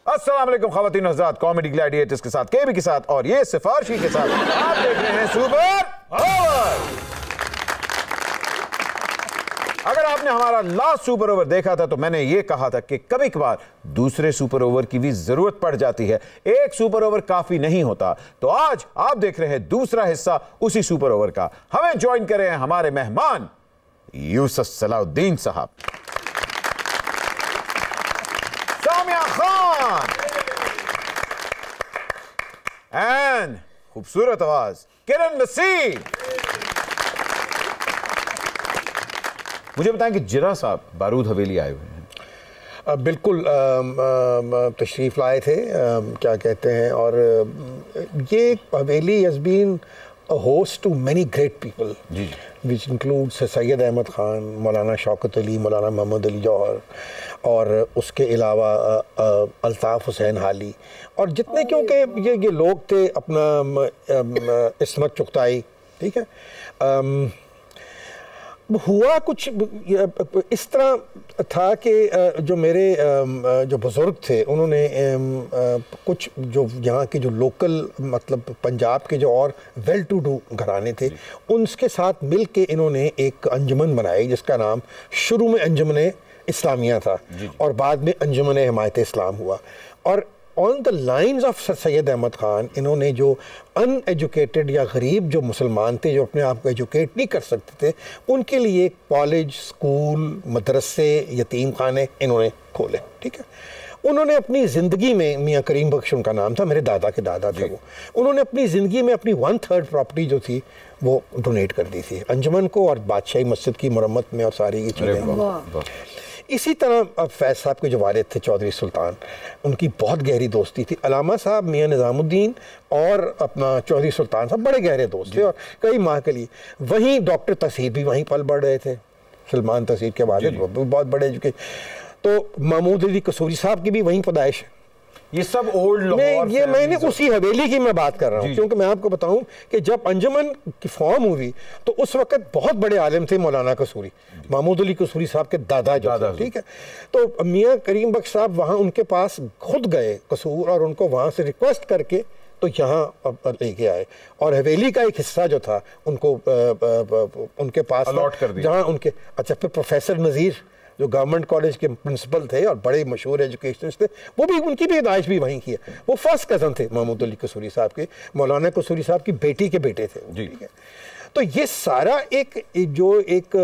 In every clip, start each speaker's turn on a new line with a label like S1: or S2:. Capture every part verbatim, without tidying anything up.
S1: अस्सलाम वालेकुम ख़वातीन हज़रात, कॉमेडी ग्लैडिएटर्स के साथ, केबी के साथ और ये सिफारशी के साथ आप देख रहे हैं सुपर ओवर। अगर आपने हमारा लास्ट सुपर ओवर देखा था तो मैंने ये कहा था कि कभी कभार दूसरे सुपर ओवर की भी जरूरत पड़ जाती है, एक सुपर ओवर काफी नहीं होता। तो आज आप देख रहे हैं दूसरा हिस्सा उसी सुपर ओवर का। हमें ज्वाइन करें हमारे मेहमान यूसुफ सलाउद्दीन साहब, सामिया खान एंड खूबसूरत आवाज किरण वसीम। मुझे बताएं कि जिरा साहब बारूद हवेली आए हुए हैं।
S2: बिल्कुल तशरीफ़ लाए थे, आ, क्या कहते हैं, और ये हवेली has been a host to many great people which includes Syed Ahmed Khan, Maulana Shaukat Ali, मौलाना मोहम्मद अली जौहर, और उसके अलावा अल्ताफ़ हुसैन हाली, और जितने, क्योंकि ये ये लोग थे, अपना इस्मत चुगताई, ठीक है। आम, हुआ कुछ इस तरह था कि जो मेरे जो बुज़ुर्ग थे उन्होंने कुछ जो यहाँ के जो लोकल, मतलब पंजाब के जो और वेल टू डू घराने थे, उनके साथ मिल के इन्होंने एक अंजुमन बनाई जिसका नाम शुरू में अंजुमन इस्लामिया था और बाद में अंजुमन हिमायत इस्लाम हुआ। और on the lines of sir Syed Ahmed Khan इन्होंने जो अनएजुकेटेड या गरीब जो मुसलमान थे, जो अपने आप को एजुकेट नहीं कर सकते थे, उनके लिए कॉलेज, स्कूल, मदरसे, यतीम खाने इन्होंने खोले, ठीक है। उन्होंने अपनी ज़िंदगी में, मियाँ करीम बख्श उनका नाम था, मेरे दादा के दादा थे वो, उन्होंने अपनी ज़िंदगी में अपनी वन थर्ड प्रॉपर्टी जो थी वो डोनेट कर दी थी अंजुमन को और बादशाही मस्जिद की मरम्मत में और सारी की चीज़ें। इसी तरह अब फैज़ साहब के जो वालिद थे चौधरी सुल्तान, उनकी बहुत गहरी दोस्ती थी। अलामा साहब, मियाँ निज़ामुद्दीन और अपना चौधरी सुल्तान साहब बड़े गहरे दोस्त थे और कई माह के लिए। वहीं डॉक्टर तसीर भी वहीं पल बढ़ रहे थे, सलमान तसीर के वालिद, वो भी बहुत बड़े एजुकेट। तो महमूद अली कसूरी साहब की भी वहीं पैदाइश है।
S1: ये सब ओल्ड लाहौर,
S2: ये मैंने उसी हवेली की मैं बात कर रहा हूँ, क्योंकि मैं आपको बताऊं कि जब अंजुमन की फॉर्म हुई तो उस वक्त बहुत बड़े आलिम थे मौलाना कसूरी, महमूद अली कसूरी साहब के दादा जो थे, ठीक है। तो मियाँ करीम बख्श साहब वहाँ उनके पास खुद गए कसूर और उनको वहाँ से रिक्वेस्ट करके तो यहाँ लेके आए और हवेली का एक हिस्सा जो था उनको आ, आ, आ, उनके पास
S1: अलॉट कर दिया, जहाँ
S2: उनके, अच्छा, फिर प्रोफेसर नज़ीर जो गवर्नमेंट कॉलेज के प्रिंसिपल थे और बड़े मशहूर एजुकेशनिस्ट थे, वो भी, उनकी भी पैदाइश भी वहीं की है। वो फर्स्ट कज़न थे महमूद अली कसूरी साहब के, मौलाना कसूरी साहब की बेटी के बेटे थे, ठीक है। तो ये सारा एक, एक जो एक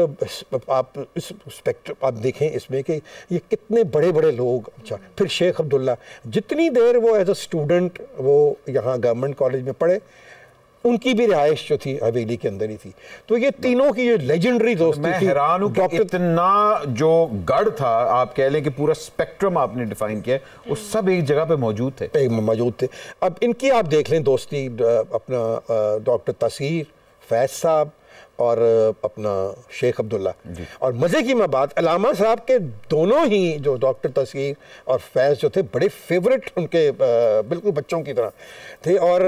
S2: आप इस स्पेक्ट्रम आप देखें इसमें कि ये कितने बड़े बड़े लोग। अच्छा, फिर शेख अब्दुल्ला, जितनी देर वो एज अ स्टूडेंट वो यहाँ गवर्नमेंट कॉलेज में पढ़े, उनकी भी रिहाइश जो थी हवेली के अंदर ही थी। तो ये तीनों की जो लेजेंडरी दोस्ती
S1: मैं
S2: थी।
S1: हैरान हूं कि इतना जो गढ़ था, आप कह लें कि पूरा स्पेक्ट्रम आपने डिफाइन किया, वो सब एक जगह पे मौजूद थे
S2: मौजूद थे अब इनकी आप देख लें दोस्ती, अपना डॉक्टर तसीर, फैज़ साहब और अपना शेख अब्दुल्ला। और मज़े की मैं बात, अलामा साहब के दोनों ही जो डॉक्टर तसीर और फैज़ जो थे बड़े फेवरेट उनके, बिल्कुल बच्चों की तरह थे। और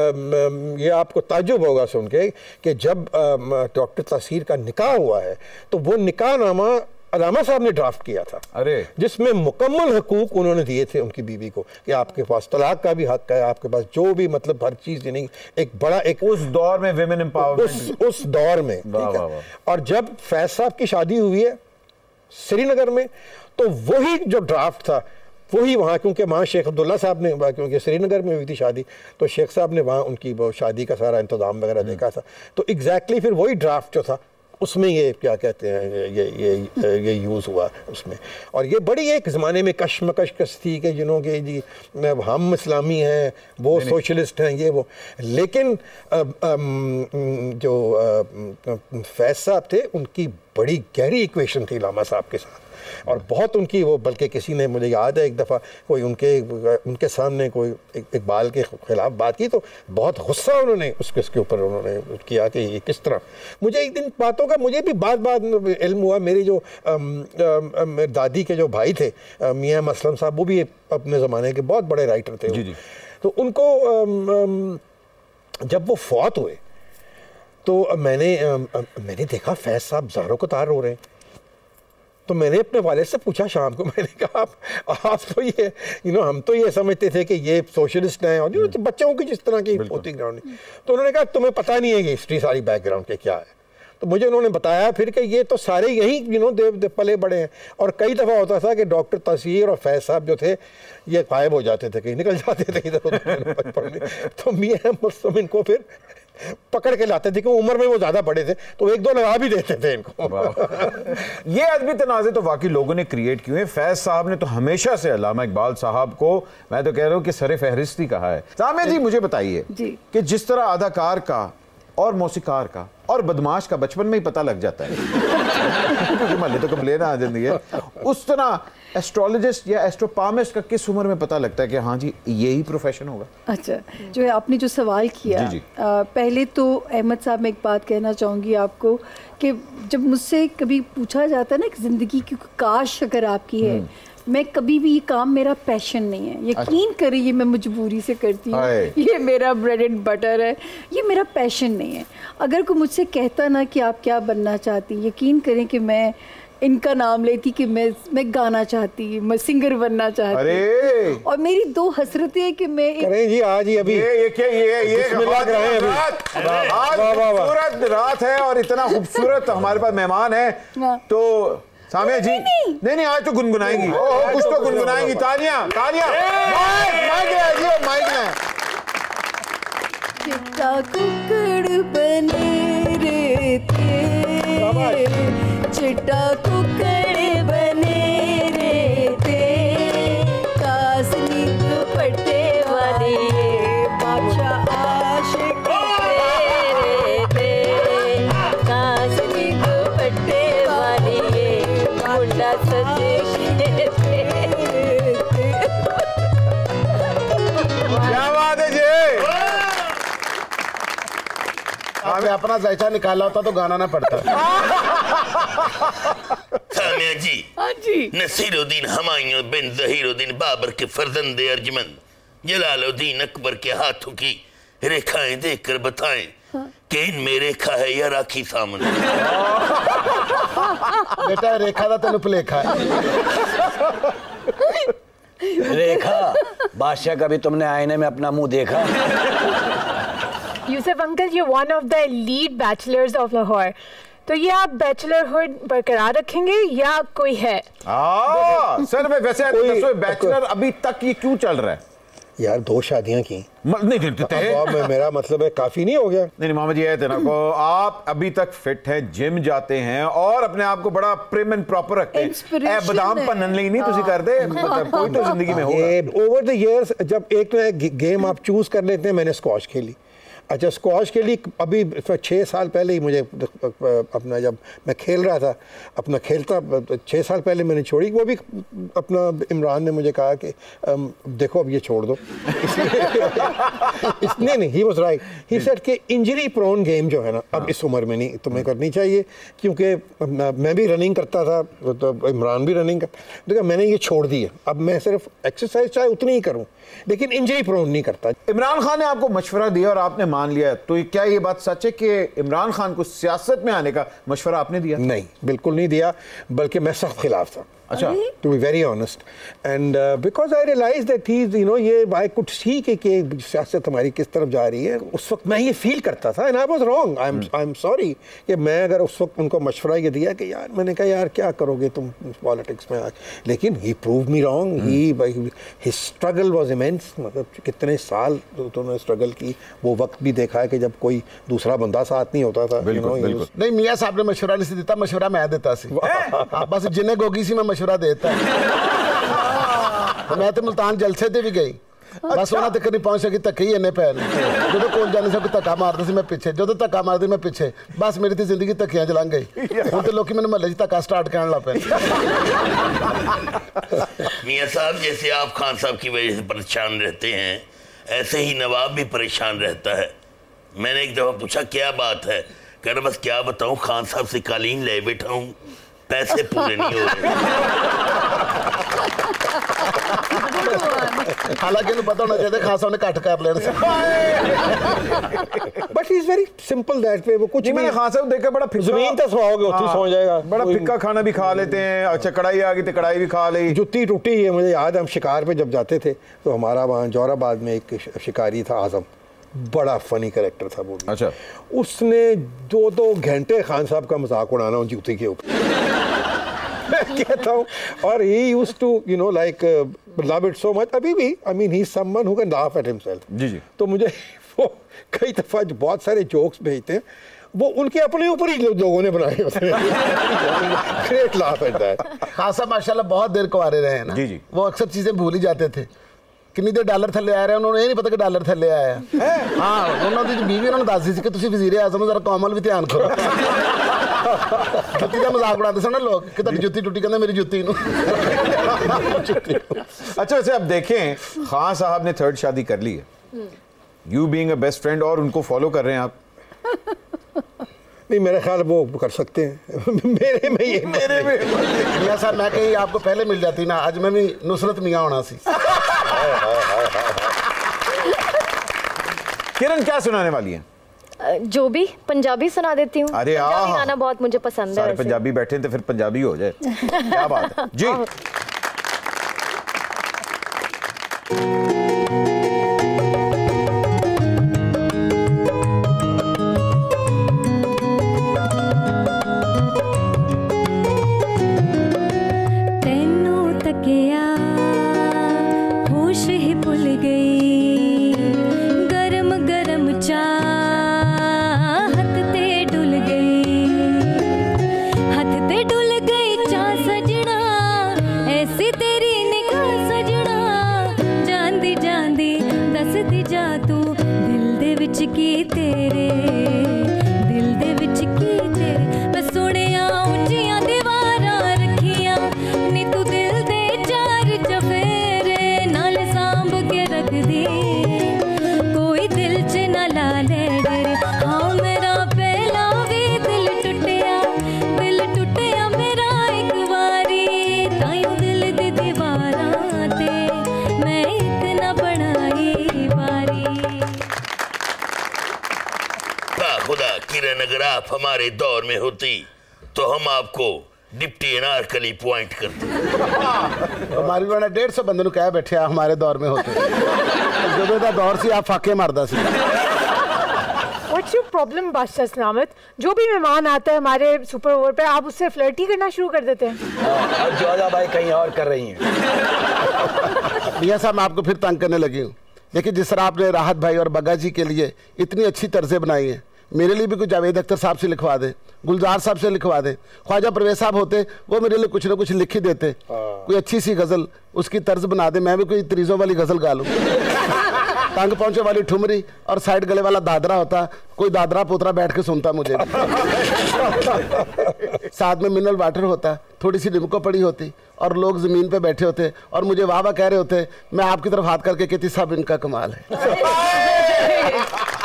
S2: ये आपको ताज्जुब होगा सुन के कि जब डॉक्टर तसीर का निकाह हुआ है तो वो निकाह नामा अलामा साहब ने ड्राफ्ट किया था, अरे, जिसमें मुकम्मल हकूक उन्होंने दिए थे उनकी बीवी को कि आपके पास तलाक का भी हक है, आपके पास जो भी, मतलब हर चीज़, नहीं एक बड़ा एक
S1: उस दौर में विमेन एम्पावरमेंट,
S2: उस, उस दौर में, ठीक है। और जब फैज़ साहब की शादी हुई है श्रीनगर में तो वही जो ड्राफ्ट था वही वहाँ, क्योंकि वहाँ शेख अब्दुल्ला साहब ने, क्योंकि श्रीनगर में हुई थी शादी, तो शेख साहब ने वहाँ उनकी वो शादी का सारा इंतज़ाम वगैरह देखा था। तो एग्जैक्टली फिर वही ड्राफ्ट जो था उसमें ये क्या कहते हैं, ये ये ये यूज़ हुआ उसमें। और ये बड़ी एक ज़माने में कशमकश कश थी कि जिन्हों के जी हम इस्लामी हैं, वो सोशलिस्ट हैं, ये वो। लेकिन अब, जो फैज़ साहब थे उनकी बड़ी गहरी इक्वेशन थी लामा साहब के साथ और बहुत उनकी वो, बल्कि किसी ने, मुझे याद है एक दफ़ा कोई उनके उनके सामने कोई इकबाल के ख़िलाफ़ बात की तो बहुत गुस्सा उन्होंने उसके उसके ऊपर उन्होंने किया कि ये किस तरह। मुझे एक दिन बातों का मुझे भी बात बात इल्म हुआ, मेरी जो अम, अम, दादी के जो भाई थे मियाँ मसलम साहब, वो भी अपने ज़माने के बहुत बड़े राइटर थे। जी जी। तो उनको अम, अम, जब वो फौत हुए तो मैंने मैंने देखा फैज़ साहब ज़ारों को तार रो रहे हैं। तो मैंने अपने वालिद से पूछा शाम को, मैंने कहा आप, आप तो ये यू नो हम तो ये समझते थे कि ये सोशलिस्ट हैं और यू नो बच्चों की जिस तरह की होती ग्राउंड, तो उन्होंने कहा तुम्हें पता नहीं है कि हिस्ट्री सारी बैकग्राउंड के क्या है। तो मुझे उन्होंने बताया फिर कि ये तो सारे यही यू नो देव दे पले बड़े हैं। और कई दफ़ा होता था कि डॉक्टर तसीर और फैज साहब जो थे ये गायब हो जाते थे, कहीं निकल जाते थे इधर उधर बचपन में, तो मियां मुस्तफा इनको फिर पकड़ के लाते थे कि उम्र में वो ज्यादा बड़े थे तो एक दो लगा भी देते थे इनको।
S1: ये अदबी तनाज़े तो वाकई लोगों ने क्रिएट किए हैं। फैज साहब ने तो हमेशा से अल्लामा इकबाल साहब को मैं तो कह रहा हूँ कि सरे फहरिस्त ही कहा है। सामिया जी मुझे बताइए कि जिस तरह अदाकार का और मौसीकार का और बदमाश का बचपन में ही पता लग जाता है क्योंकि मान तो कब लेना आ जाती है, उस तरह एस्ट्रोलॉजिस्ट या एस्ट्रोपामिस्ट का किस उम्र में पता लगता है कि हाँ जी यही प्रोफेशन होगा? अच्छा,
S3: जो है आपने जो सवाल किया, जी जी। आ, पहले तो अहमद साहब मैं एक बात कहना चाहूँगी आपको कि जब मुझसे कभी पूछा जाता है ना कि ज़िंदगी की काश अगर आपकी है, मैं कभी भी ये काम मेरा पैशन नहीं है, यकीन अच्छा। करिए मैं मजबूरी से करती हूँ, ये मेरा ब्रेड एंड बटर है, ये मेरा पैशन नहीं है। अगर कोई मुझसे कहता ना कि आप क्या बनना चाहती, यकीन करें कि मैं इनका नाम लेती कि मैं मैं गाना चाहती, मैं सिंगर बनना चाहती। अरे और मेरी दो हसरतें हैं कि मैं
S2: करें जी आज ही अभी
S1: ये ये क्या ये ये खूबसूरत रात है और इतना खूबसूरत हमारे पास मेहमान है, तो सामिया जी नहीं नहीं आज तो गुनगुनाएंगी, ओह कुछ तो गुनगुनाएंगी। तालियां तालियां, माइक माइक है जी, माइक है।
S3: चिट्टा कुकड़ बने रे थे, चिट्टा कुकड़ बने रे थे, कासनी दुपट्टे वाली बादशाह आशिक रे थे, कासनी दुपट्टे वाली मुंडा सजे थे।
S1: क्या बात है जी,
S4: हमें अपना जायका निकाला होता तो गाना ना पड़ता।
S5: सामिया जी,
S3: हाँ जी।
S5: नसीरुद्दीन हुमायूं बिन ज़हीरुद्दीन बाबर के फर्जंद अर्जमंद जलालुद्दीन अकबर के हाथों की रेखाएं देखकर बताएं हाँ। कि इनमें रेखा है या राखी सामने।
S4: बेटा रेखा था तेन भुलेखा है।
S6: रेखा बादशाह कभी तुमने आईने में अपना मुंह देखा?
S7: यूसुफ अंकल, ये one of the lead bachelors of Lahore, तो ये आप बैचलरहुड बरकरार रखेंगे या कोई है?
S1: आ, सर मैं वैसे बैचलर अभी तक ये क्यों चल रहा है?
S2: यार दो शादियां की
S1: नहीं नहीं
S2: मेरा मतलब है काफी नहीं हो गया?
S1: नहीं नहीं मोहम्मद ये है ना को आप अभी तक फिट हैं, जिम जाते हैं और अपने आप को बड़ा प्रिम एंड प्रॉपर रखते हैं। बादाम पन्नन नहीं तुसी कर दे, मतलब कोई तो जिंदगी में होगा।
S2: ओवर द इयर्स जब एक गेम आप चूज कर लेते हैं, मैंने स्क्वॉश खेली। अच्छा स्क्वॉश के लिए अभी छः साल पहले ही मुझे अपना जब मैं खेल रहा था अपना खेलता छः साल पहले मैंने छोड़ी, वो भी अपना इमरान ने मुझे कहा कि देखो अब ये छोड़ दो। इसलिए नहीं, he was right, he said कि इंजरी प्रोन गेम जो है ना अब इस उम्र में नहीं तुम्हें करनी चाहिए, क्योंकि मैं भी रनिंग करता था तो इमरान भी रनिंग कर, देखो मैंने ये छोड़ दी है, अब मैं सिर्फ एक्सरसाइज चाहे उतनी ही करूँ लेकिन इंजरी प्रोन नहीं करता।
S1: इमरान खान ने आपको मशवरा दिया और आपने मान लिया, तो क्या ये बात सच है कि इमरान खान को सियासत में आने का मशवरा आपने दिया?
S2: नहीं बिल्कुल नहीं दिया, बल्कि मैं सख्त खिलाफ था।
S1: अच्छा,
S2: to be very honest and because I realise that he you know ये आई कुड सी कि कि सियासत हमारी किस तरफ जा रही है। उस वक्त मैं ये फील करता था and I was wrong, I am I am sorry कि मैं अगर उस वक्त उनको मशवरा ये दिया कि यार मैंने कहा यार क्या करोगे तुम पॉलिटिक्स में आज, लेकिन he prove me wrong. He his struggle was immense, मतलब कितने साल उन्होंने स्ट्रगल की, वो वक्त भी देखा है कि जब कोई दूसरा बंदा साथ नहीं होता था।
S4: बिल्कुल, बिल्कुल। नहीं मियाँ साहब ने मशवरा नहीं देता, मशवरा मैं देता सी बस जिन्हें गोगी सी मैं मशवरा देता मैं तो मुल्तान जलसे ते भी गई बस उन्होंने तक नहीं पहुंच सकी, धक्के ही इन्ने पै जो कौन जाने से धक्का मारता मैं पिछे, जो धक्का मारती मैं पिछे, बस मेरी तो जिंदगी धक्कियां चलंग गई। हूं तो लोग मैंने महल्ले धक्का स्टार्ट करने लग पे।
S5: मियाँ साहब जैसे आप खान साहब की वजह से परेशान रहते हैं, ऐसे ही नवाब भी परेशान रहता है। मैंने एक दफा पूछा क्या बात है, कह रहा बस क्या बताऊं, खान साहब से कालीन ले बैठा हूं, पैसे पूरे नहीं हो रहे।
S4: हालांकि इन्हें पता होना चाहिए खान साहब ने कट कर लेना।
S2: But he is very simple that way. वो कुछ
S1: मैंने खान साहब देखकर बड़ा
S2: जमीन तक सोओगे उठी सो जाएगा।
S1: बड़ा फिक्का खाना भी खा लेते हैं। अच्छा कढ़ाई आ गई तो कढ़ाई भी खा ली।
S2: जुत्ती टूटी है। मुझे याद है हम शिकार पे जब जाते थे तो हमारा वहाँ जौहराबाद में एक शिकारी था आजम, बड़ा फनी कैरेक्टर था वो।
S1: अच्छा।
S2: उसने दो दो घंटे खान साहब का मजाक उड़ाना उन जूते के ऊपर। मैं कहता हूँ, और he used to you know like uh, love it so much। अभी भी I mean he's someone who can laugh at himself।
S1: जी जी।
S2: तो मुझे वो कई दफ़ा बहुत सारे जोक्स भेजते हैं, वो उनके अपने ऊपर ही लोगों ने बनाए होते हैं। Great laugh at that।
S4: Khan साहब माशाल्लाह बहुत देर कुंवारे रहे हैं ना।
S1: जी जी।
S4: वो अक्सर चीजें भूल ही जाते थे। कितनी देर डॉलर थले आ रहे हैं उन्होंने ये नहीं पता कि डॉलर थले आया है। हाँ उन्होंने बीवी उन्होंने दस दी सी कि तुसी वज़ीर आज़म जरा कोमल भी ध्यान करो। जुत्ती का मजाक उड़ाते थे ना लोग कि तेरी जुत्ती टूटी, कहते मेरी जुत्ती नू।
S1: अच्छा वैसे अब देखें खान साहब ने थर्ड शादी कर ली है, you being a best friend, और उनको फॉलो कर रहे हैं आप।
S2: नहीं मेरा ख्याल वो कर सकते हैं। मेरे में ये
S4: मेरे में मियां साहब मैं कहीं आपको पहले मिल जाती ना, आज मैं भी नुसरत मियां होना सी।
S1: किरण क्या सुनाने वाली है?
S8: जो भी पंजाबी सुना देती हूँ।
S1: अरे
S8: पंजाबी गाना बहुत मुझे पसंद है।
S1: सारे पंजाबी बैठे तो फिर पंजाबी हो जाए। क्या बात है जी।
S5: अगर आप हमारे दौर में होती तो हम आपको डिप्टी अनारकली पॉइंट करते।
S4: हमारी बड़ा डेढ़ सौ बंदे कह बैठे हमारे दौर में होते जो दौर से आप फाके मारदा सी।
S7: What's your problem बादशाह सलामत? जो भी मेहमान आता है हमारे सुपर ओवर पे आप उससे फ्लर्टी करना शुरू कर देते हैं।
S6: और जोधा भाई कहीं और कर रही हैं।
S4: मियां साहब मैं आपको फिर तंग करने लगी हूँ, लेकिन जिस तरह आपने राहत भाई और बग्गा जी के लिए इतनी अच्छी तर्जें बनाई हैं, मेरे लिए भी कुछ जावेद अख्तर साहब से लिखवा दे, गुलजार साहब से लिखवा दे, ख्वाजा परवेज साहब होते वो मेरे लिए कुछ ना कुछ लिख ही देते। कोई अच्छी सी गजल उसकी तर्ज बना दे, मैं भी कोई तरीजों वाली गजल गा लूँ। तंग पहुंचे वाली ठुमरी और साइड गले वाला दादरा होता, कोई दादरा पोतरा बैठ के सुनता मुझे। साथ में मिनरल वाटर होता, थोड़ी सी लिमको पड़ी होती और लोग जमीन पे बैठे होते और मुझे वाह वाह कह रहे होते, मैं आपकी तरफ हाथ करके कहती सब इनका कमाल है।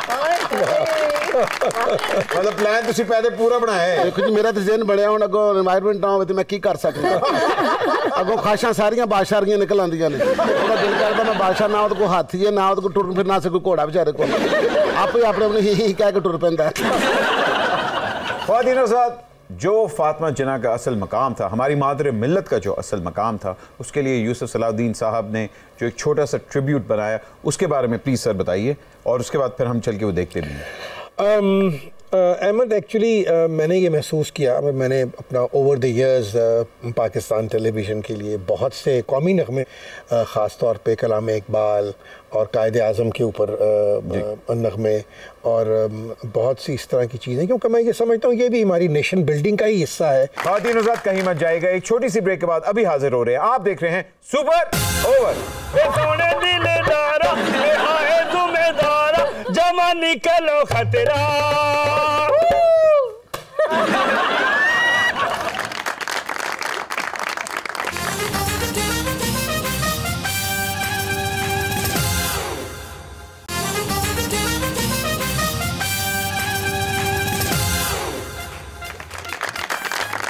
S1: मतलब प्लान तुसी पहले पूरा बनाया
S4: देखो जी मेरा तो ज़हन बढ़िया हुण अगों एनवायरनमेंट ना होवे ते मैं की कर सकदा। अगों खाशां सारियां बादशाहियां निकल आंदियां ने, ओहदा दिल करदा मैं बादशाह ना ओहदे कोल हाथी है ना ओहदे कोल टुर फिर ना से कोई घोड़ा बेचारे कोल, आप ही अपने अपने ही ही कह के टुर पैंदा है।
S1: ख्वातीन हज़रात, जो फातिमा जिन्ना का असल मकाम था, हमारी मादर मिल्लत का जो असल मकाम था, उसके लिए यूसुफ सलाहुद्दीन साहब ने जो एक छोटा सा ट्रिब्यूट बनाया, उसके बारे में प्लीज़ सर बताइए, और उसके बाद फिर हम चल के वो देखते भी हैं।
S2: अहमद एक्चुअली uh, मैंने ये महसूस किया, मैंने अपना over the years Pakistan television के लिए बहुत से कौमी नगमे, uh, ख़ास तौर पे कलाम इकबाल और कायद आज़म के ऊपर uh, नगमे और um, बहुत सी इस तरह की चीज़ें, क्योंकि मैं ये समझता हूँ ये भी हमारी नेशन बिल्डिंग का ही हिस्सा है।
S1: ख़वातीन हज़रात कहीं मत जाएगा, एक छोटी सी ब्रेक के बाद अभी हाजिर हो रहे हैं। आप देख रहे हैं सुपर ओवर।
S9: जमा निकलो खतरा।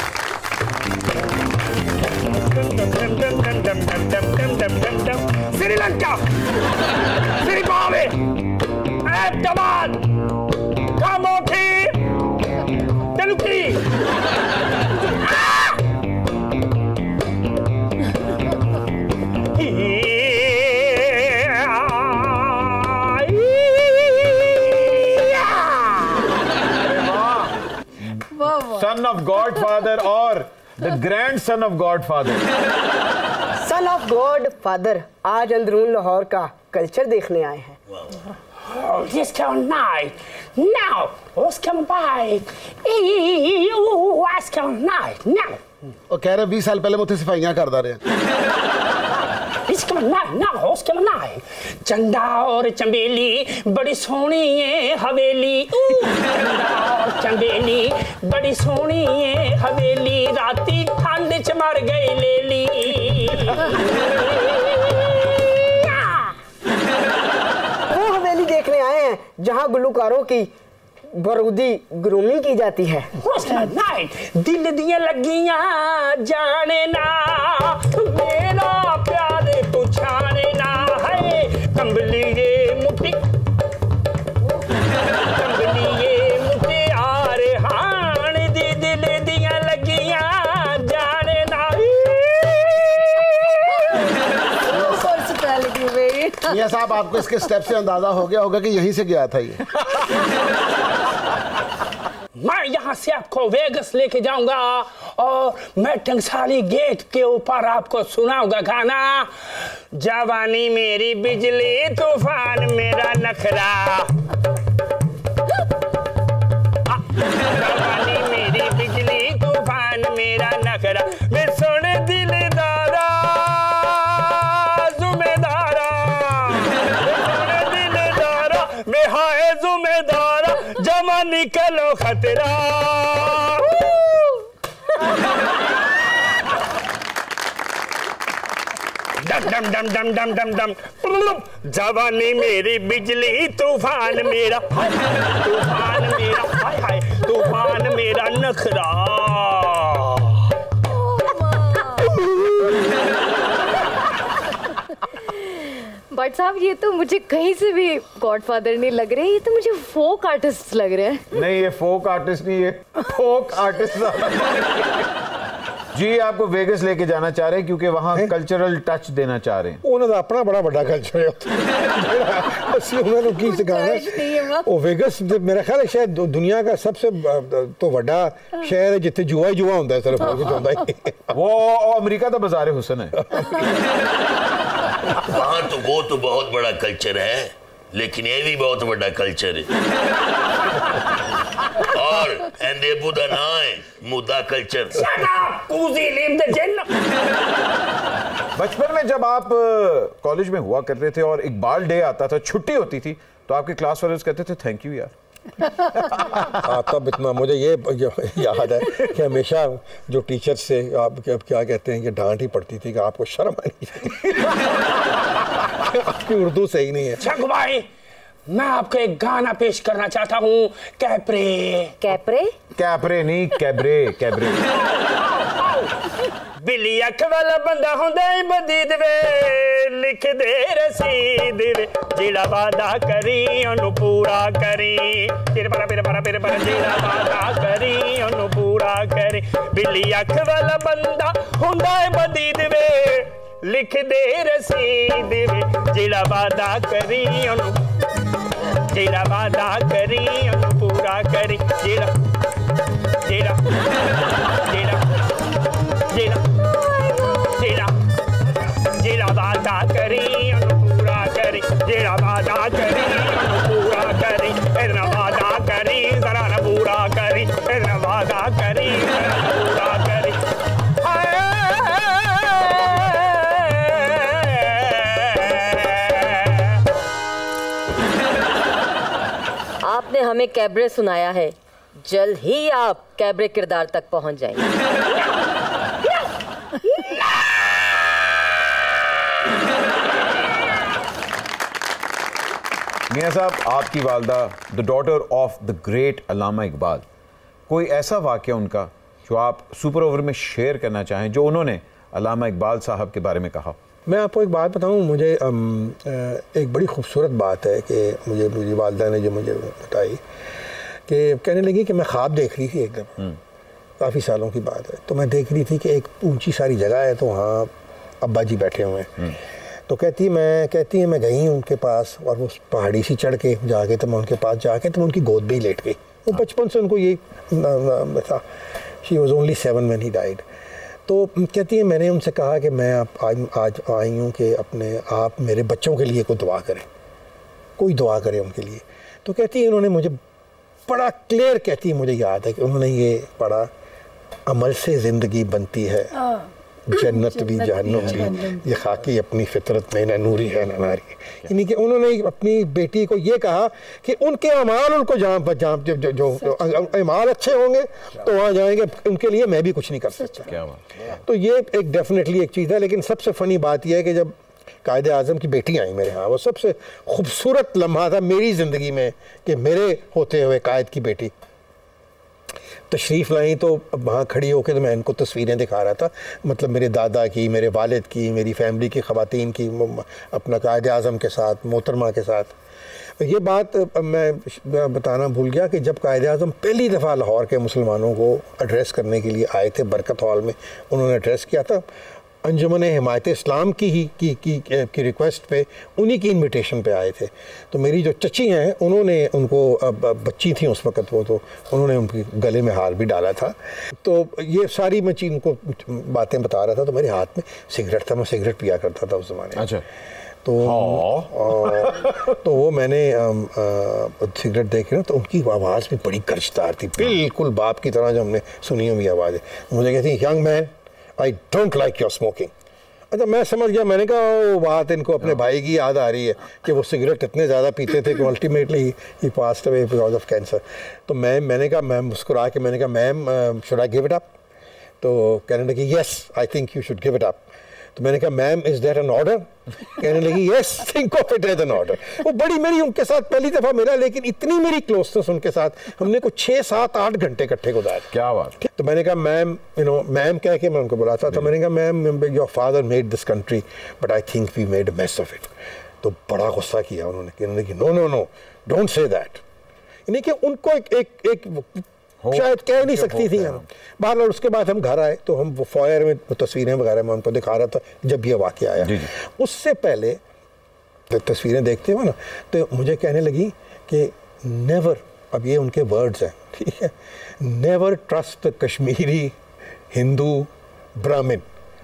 S9: श्रीलंका श्रीलंका, जिम्बाब्वे, एबटाबाद, कामोठी, तनुकी।
S1: सन ऑफ गॉड फादर और the grandson of godfather.
S10: Son of godfather आज अंदरून लाहौर का कल्चर देखने आए हैं।
S9: Oscar night, now Oscar night, Oscar night, now।
S4: ਉਹ ਕਹਿ ਰਹੇ बीस साल पहले मैं ਉੱਥੇ ਸਫਾਈਆਂ ਕਰਦਾ ਰਿਹਾ।
S9: Oscar night, now Oscar night, चंदा और चंबेली बड़ी सोहनी है हवेली। चंदा और चंबेली बड़ी सोहनी है हवेली, राती ठंड च मर गई लेली।
S10: देखने आए हैं जहां गुलकारों की बरूदी ग्रूमिंग की जाती है।
S9: दिल दिया लगियां जाने ना, मेरा प्यार तू छाने ना है। कंबली ये मुट्ठी, कंबली ये मुट्ठी आर हान दी, दिल दिया लगियां जाने ना।
S4: मियां साहब आपको इसके स्टेप से अंदाजा हो गया होगा कि यहीं से गया था ये।
S9: मैं यहाँ से आपको वेगस लेके जाऊंगा और मैं टंगसाली गेट के ऊपर आपको सुनाऊंगा गाना। जवानी मेरी बिजली तूफान मेरा नखरा, जवानी मेरी बिजली तूफान मेरा नखरा। मैं सोने दिलदारा जुमेदारा, सोने दिलदारा मैं हाय जुमेदारा, जमा निकलो खतरा। डम डम डम डम डम डम डम। जवानी मेरी बिजली तूफान मेरा, तूफान मेरा हाय हाय, तूफान मेरा नखरा।
S8: बट साहब ये तो मुझे कहीं से भी गॉडफादर नहीं लग रहे, ये तो मुझे फोक आर्टिस्ट लग रहे हैं।
S1: नहीं, ये फोक आर्टिस्ट नहीं, ये फोक आर्टिस्ट। जी आपको वेगस लेके जाना चाह रहे हैं क्योंकि वहाँ कल्चरल टच देना चाह रहे हैं।
S2: उन्होंने अपना बड़ा बड़ा कल्चर है। ਅਸੀਂ ਉਹਨਾਂ ਨੂੰ ਕੀ ਸਿਖਾਣਾ। ਉਹ वेगस मेरा ख्याल है शायद दुनिया का सबसे तो बड़ा शहर है जिथे जुआ ही जुआ होता है सिर्फ।
S1: वो अमेरिका का बाजार हुसन है।
S5: वहाँ तो वो तो बहुत बड़ा कल्चर है, लेकिन ये भी बहुत बड़ा कल्चर है। और एंडेबू दा ना है मुद्दा कल्चर।
S1: बचपन में जब आप कॉलेज में हुआ करते थे और इकबाल डे आता था, छुट्टी होती थी, तो आपके क्लास वाले कहते थे थैंक यू यार।
S2: हाँ, तब इतना मुझे ये याद है कि हमेशा जो टीचर से आप क्या कहते हैं कि डांट ही पड़ती थी कि आपको शर्म आनी चाहिए, आपकी उर्दू सही नहीं है।
S9: शंकु भाई, मैं आपको एक गाना पेश करना चाहता हूँ। कैप्रे
S8: कैप्रे
S1: कैप्रे नहीं कैबरे कैबरे।
S9: बिल्ली अख वाला बंदा होंदा है बदी दे, लिख दे रसीद वे, जेड़ा वादा करी ओनू पूरा करी। फिर परा फिर परा फिर परा जेड़ा वादा करी ओनू पूरा करी। बिल्ली अख वाला बंदा होंदा है बदी दे, लिख दे रसीद वे, जेड़ा वादा करी ओनू, जेड़ा वादा करी ओनू पूरा करी। जेड़ा जेड़ा जेड़ा जेड़ा जेड़ा जेड़ा वादा करी ओनू पूरा करी, जेड़ा वादा करी ओनू पूरा करी। इतना वादा करी जरा ना पूरा करी, इतना वादा करी जरा ना पूरा करी।
S11: आपने हमें कैबरे सुनाया है, जल्द ही आप कैबरे किरदार तक पहुंच जाएंगे।
S1: मियां साहब, आपकी वालदा the daughter of the great Allama Iqbal, कोई ऐसा वाक़या उनका जो आप सुपर ओवर में शेयर करना चाहें, जो उन्होंने अल्लामा इकबाल साहब के बारे में कहा?
S2: मैं आपको एक बात बताऊं, मुझे एक बड़ी खूबसूरत बात है कि मुझे मेरी वालिदा ने जो मुझे बताई कि कहने लगी कि मैं ख्वाब देख रही थी एकदम, काफ़ी सालों की बात है, तो मैं देख रही थी कि एक ऊंची सारी जगह है, तो वहाँ अब्बा जी बैठे हुए हैं। तो कहती है मैं कहती है मैं गई उनके पास और वो पहाड़ी सी चढ़ के जाके तो मैं उनके पास जाके तो मैं उनकी गोद में ही लेट गई। वो बचपन से उनको ये था, she was only seven when he died. तो कहती है मैंने उनसे कहा कि मैं आप आज आज आई हूँ कि अपने आप मेरे बच्चों के लिए कोई दुआ करें, कोई दुआ करे उनके लिए। तो कहती है उन्होंने मुझे बड़ा क्लियर, कहती है मुझे याद है कि उन्होंने ये पढ़ा, अमल से ज़िंदगी बनती है, जन्नत भी जहन्नम भी, ये खाकी अपनी फितरत में न नूरी है न नारी। यानी कि उन्होंने अपनी बेटी को ये कहा कि उनके अमाल उनको जहाँ जहाँ जो, जो, जो अमाल अच्छे होंगे तो वहाँ जाएंगे, उनके लिए मैं भी कुछ नहीं कर सकता। क्या बात। तो ये एक डेफिनेटली एक चीज़ है। लेकिन सबसे फ़नी बात यह है कि जब कायद आज़म की बेटी आई मेरे यहाँ, वो सबसे खूबसूरत लम्हा था मेरी ज़िंदगी में कि मेरे होते हुए कायद की बेटी तशरीफ़ लाई। तो वहाँ खड़ी होकर तो मैं इनको तस्वीरें दिखा रहा था, मतलब मेरे दादा की, मेरे वालिद की, मेरी फैमिली की ख़वातीन की, अपना कायद आज़म के साथ, मोहतरमा के साथ। ये बात मैं बताना भूल गया कि जब कायद आज़म पहली दफ़ा लाहौर के मुसलमानों को एड्रेस करने के लिए आए थे बरकत हॉल में, उन्होंने एड्रेस किया था अंजुमन हिमायत इस्लाम की ही की की की रिक्वेस्ट पे, उन्हीं की इनविटेशन पे आए थे। तो मेरी जो चची हैं उन्होंने उनको, बच्ची थी उस वक़्त वो, तो उन्होंने उनके गले में हार भी डाला था। तो ये सारी मैं चीज़ उनको बातें बता रहा था। तो मेरे हाथ में सिगरेट था, मैं सिगरेट पिया करता था उस ज़माने में। अच्छा। तो आ, तो वो मैंने सिगरेट देखे ना, तो उनकी आवाज़ भी बड़ी गर्जदार थी, बिल्कुल बाप की तरह जो हमने सुनी हुई आवाज़ है। मुझे कहती young man I don't like your smoking. अच्छा, मैं समझ गया, मैंने कहा वो बात इनको अपने भाई की याद आ रही है कि वो सिगरेट इतने ज़्यादा पीते थे कि ultimately he passed away because of cancer. तो मैं मैंने कहा, मैं मुस्कुरा के मैंने कहा ma'am should I give it up? तो कहने लगी yes I think you should give it up. तो मैंने कहा ma'am is that an order? कहने लगी yes think of it as an order. वो बड़ी मेरी उनके साथ पहली दफ़ा मिला, लेकिन इतनी मेरी क्लोजनेस उनके साथ, हमने कुछ छः सात आठ घंटे इकट्ठे गुजारे। क्या बात। तो मैंने कहा मैम यू नो मैम कह के मैं उनको बुलाता था। मैंने कहा ma'am your father made this country but I think we made a mess of it. तो बड़ा गुस्सा किया उन्होंने, कहने लगी no no no don't say that. यानी कि उनको एक एक एक शायद कह नहीं सकती थी हम। बाहर उसके बाद हम घर आए तो हम वो फॉयर में तस्वीरें वगैरह मैं उनको दिखा रहा था जब ये वाक़या आया। उससे पहले तो तस्वीरें देखते हुए ना, तो मुझे कहने लगी कि नेवर, अब ये उनके वर्ड्स हैं, ठीक है, never trust the Kashmiri Hindu Brahmin.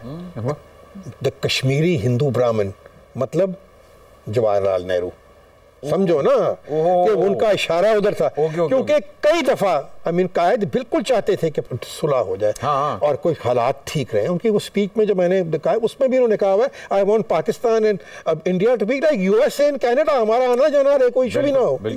S2: The Kashmiri Hindu ब्राह्मण मतलब जवाहरलाल नेहरू, समझो ना कि उनका इशारा उधर था। क्योंकि कई दफा आई मीन कायद बिल्कुल चाहते थे कि सुलह हो जाए हाँ। और कोई हालात ठीक रहे। उनकी वो स्पीच में जो मैंने कहा उसमें भी उन्होंने कहा हुआ है I want Pakistan and India to be like USA and Canada, हमारा आना जाना रहे, कोई इशू भी ना हो।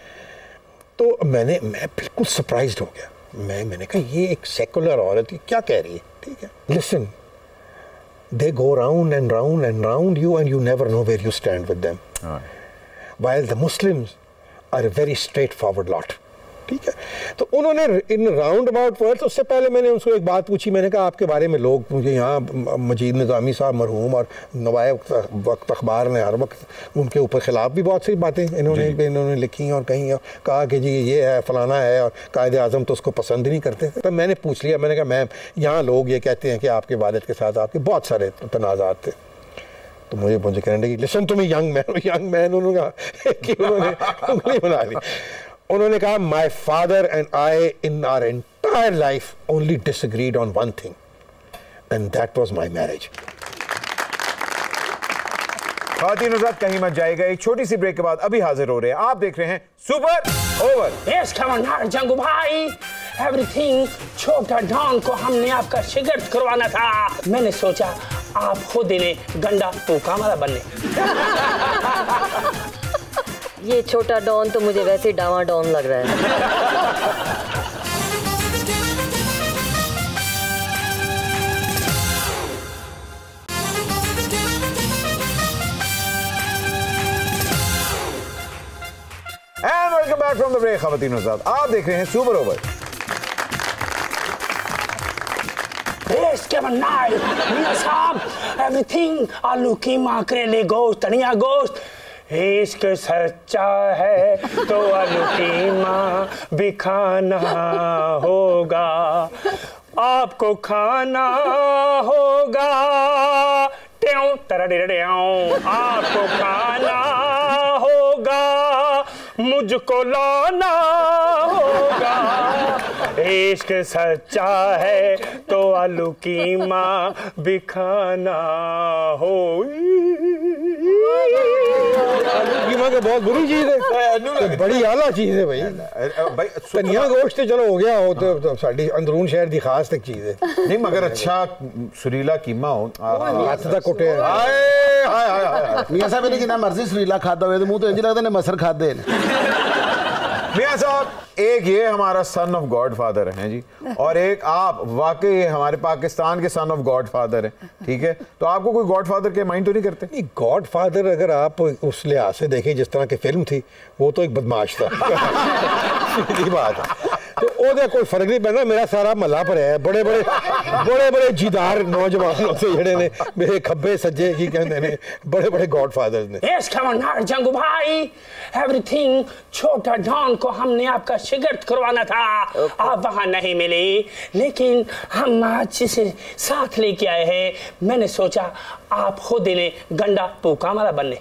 S2: तो मैंने मैं बिल्कुल सरप्राइज्ड हो गया। मैं मैंने कहा ये एक सेकुलर औरत क्या कह रही है, ठीक है, listen they go round and round and round you and you never know where you stand with them while the Muslims are a very straightforward lot। ठीक है, तो उन्होंने इन राउंड अबाउट वर्ड्स, उससे पहले मैंने उनको एक बात पूछी, मैंने कहा आपके बारे में लोग मुझे यहाँ मजीद निज़ामी साहब मरहूम और नवाब वक्त अखबार ने हर वक्त उनके ऊपर ख़िलाफ़ भी बहुत सी बातें इन्होंने इन्होंने लिखी और कहीं और कहा कि जी ये है फलाना है और कायद आज़म तो उसको पसंद ही नहीं करते। तब मैंने पूछ लिया, मैंने कहा मैम यहाँ लोग ये कहते हैं कि आपके वालिद के साथ आपके बहुत सारे तनाज़ात थे। तो मुझे मुझे कहने लगी listen to me young man young man उन्होंने कहा कि उन्होंने उंगली बना ली। उन्होंने कहा my father and I in our entire life only disagreed on one thing and that was my marriage.
S1: ख़वातीन हज़रात कहीं मत जाएगा, एक छोटी सी ब्रेक के बाद अभी हाजिर हो रहे हैं। आप देख रहे हैं सुपर ओवर।
S9: यस खबरदार जंगू भाई, एवरीथिंग छोटा डॉन को हमने आपका शिकस्त करवाना था। मैंने सोचा आप खुद इन्हें गंडा तूका वाला बनने।
S11: ये छोटा डॉन तो मुझे वैसे डावा डॉन लग रहा है।
S1: And welcome back from the break. ख़वातीन हज़रात आप देख रहे हैं super over.
S9: Yes Yes, Kevin Knight. मियां साहब, everything आलू कीमा करेले गोश्त धनिया गोश्त इश्क सच्चा है तो आलू कीमा भी खाना होगा आपको खाना होगा ट्यों तरड़ेड़ेओं आपको खाना होगा मुझको लाना होगा इश्क सच्चा है तो आलू कीमा भी खाना हो
S2: आलू कीमा तो बहुत बुरी चीज है, बड़ी आला चीज है भाई।
S1: भाई
S2: धनिया गोश्त चलो हो गया, हो तो साड़ी अंदरून शहर की खास तक चीज है।
S1: नहीं मगर अच्छा सुरीला कीमा हो
S2: हाथ तक कुटे।
S4: मियां साहब ने जिन्ना मर्जी सुरीला खाता हुए मुंह तो इंज लगता ने मसर खादे ने।
S1: मियां साहब एक ये हमारा सन ऑफ गॉड फादर है जी, और एक आप वाकई हमारे पाकिस्तान के सन ऑफ गॉड फादर हैं, ठीक है? तो आपको कोई गॉड फादर के माइंड तो नहीं करते?
S2: नहीं, गॉड फादर अगर आप उस लिहाज से देखें जिस तरह की फिल्म थी वो तो एक बदमाश था। सीधी बात है, तो ओदे कोई फर्क नहीं पैदा। मेरा सारा महला पर है बड़े बड़े बड़े बड़े जीदार नौजवान होते जड़े ने मेरे खब्बे सज्जे की कहते ने बड़े बड़े गॉड फादर ने।
S9: यस कम ऑन जंगू भाई, एवरीथिंग छोटा डॉन को हमने आपका शिगिर्द करवाना था, आप वहां नहीं मिले, लेकिन हम आज जिसे साथ लेके आए हैं मैंने सोचा आप खुद इन्हें गंडा पूका वाला बनने।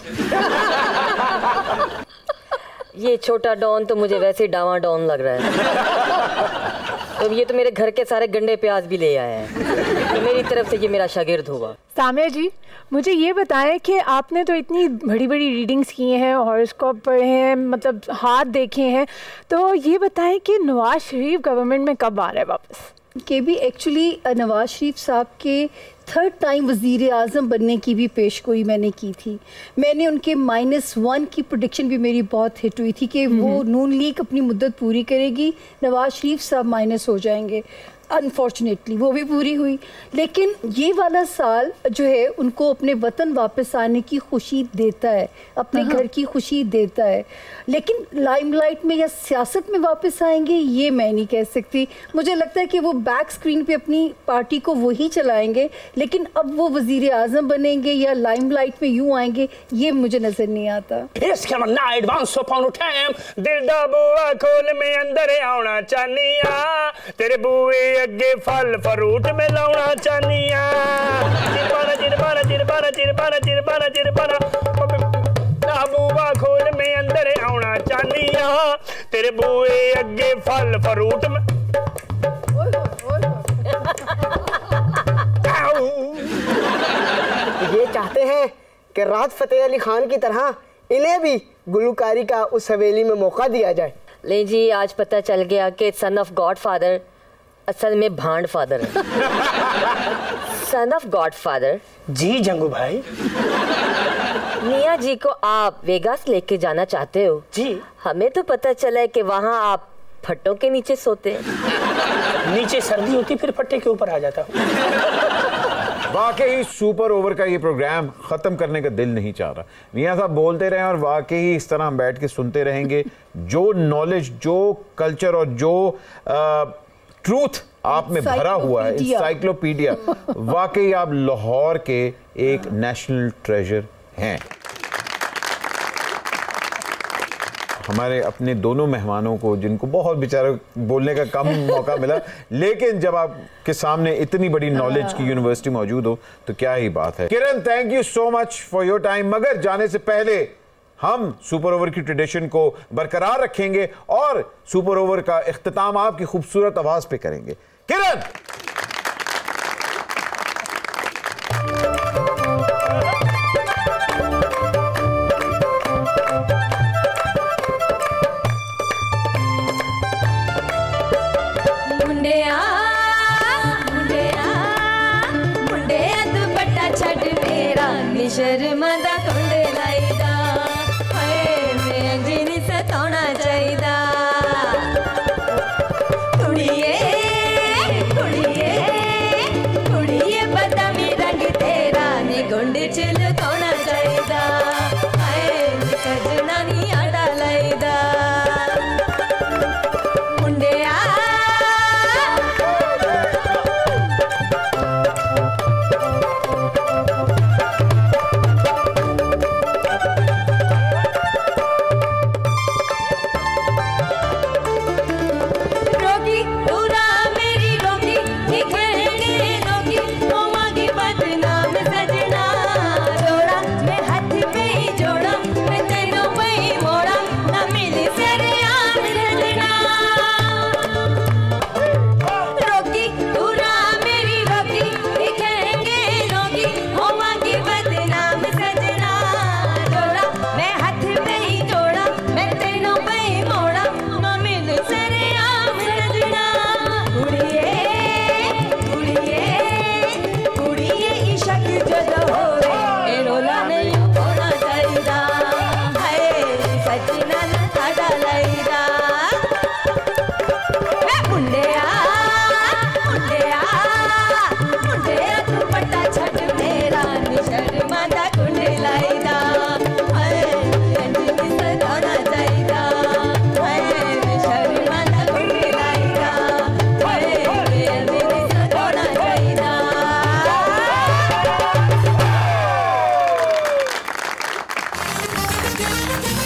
S11: ये छोटा डॉन तो मुझे वैसे ही डावा डॉन लग रहा है। तो ये तो मेरे घर के सारे गंडे प्याज भी ले आया है, तो मेरी तरफ से ये मेरा शागिर्द होगा।
S7: सामिया जी, मुझे ये बताएं कि आपने तो इतनी बड़ी बड़ी रीडिंग्स की हैं, हॉरोस्कोप पढ़े हैं, मतलब हाथ देखे हैं, तो ये बताएं कि नवाज शरीफ गवर्नमेंट में कब आ रहा है वापस?
S3: के भी एक्चुअली नवाज शरीफ साहब के थर्ड टाइम वज़ीर आज़म बनने की भी पेशगोई मैंने की थी। मैंने उनके माइनस वन की प्रोडिक्शन भी मेरी बहुत हिट हुई थी कि वो नून लीग अपनी मुद्दत पूरी करेगी, नवाज शरीफ साहब माइनस हो जाएंगे। अनफॉर्चुनेटली वो भी पूरी हुई, लेकिन ये वाला साल जो है उनको अपने वतन वापस आने की खुशी देता है, अपने घर की खुशी देता है, लेकिन लाइमलाइट में या सियासत में वापस आएंगे ये मैं नहीं कह सकती। मुझे लगता है कि वो बैक स्क्रीन पे अपनी पार्टी को वही चलाएंगे, लेकिन अब वो वजीर आज़म बनेंगे या लाइमलाइट में यूँ आएंगे ये मुझे नजर नहीं आता।
S9: दिल दा बुआ खोल में अंदर आउना चानिया, तेरे बुए अगे फल फ्रूट में लाउना चानिया, चिरबाना चिरबाना चिरबाना चिरबाना चिरबाना चिरबाना बुआ खोल में अंदर आउना चानिया, तेरे बुए अगे फल फ्रूट में।
S10: ये चाहते हैं कि राहत फतेह अली खान की तरह इन्हें भी गुलकारी का उस हवेली में मौका दिया जाए।
S11: ले जी, आज पता चल गया कि सन ऑफ गॉड फादर असल में भांड फादर है। सन ऑफ गॉड फादर
S9: जी जंगू भाई,
S11: मियाँ जी को आप वेगास लेके जाना चाहते हो
S9: जी?
S11: हमें तो पता चला है कि वहाँ आप फट्टों के नीचे सोते हैं।
S9: नीचे सर्दी होती फिर फट्टे के ऊपर आ जाता हूँ।
S1: वाकई सुपर ओवर का ये प्रोग्राम खत्म करने का दिल नहीं चाह रहा। मियां साहब बोलते रहे और वाकई इस तरह हम बैठ के सुनते रहेंगे। जो नॉलेज, जो कल्चर और जो ट्रूथ आप में भरा हुआ है, इंसाइक्लोपीडिया, वाकई आप लाहौर के एक नेशनल ट्रेजर हैं। हमारे अपने दोनों मेहमानों को, जिनको बहुत बेचारे बोलने का कम मौका मिला, लेकिन जब आपके सामने इतनी बड़ी नॉलेज की यूनिवर्सिटी मौजूद हो तो क्या ही बात है। Kiran, thank you so much for your time. मगर जाने से पहले हम सुपर ओवर की ट्रेडिशन को बरकरार रखेंगे और सुपर ओवर का इख्तिताम आपकी खूबसूरत आवाज पे करेंगे। किरण,
S12: शर्मदा कुंडे लाईदा, हाय मैं जिनी सताना चाहिदा। कुड़िए कुड़िए दा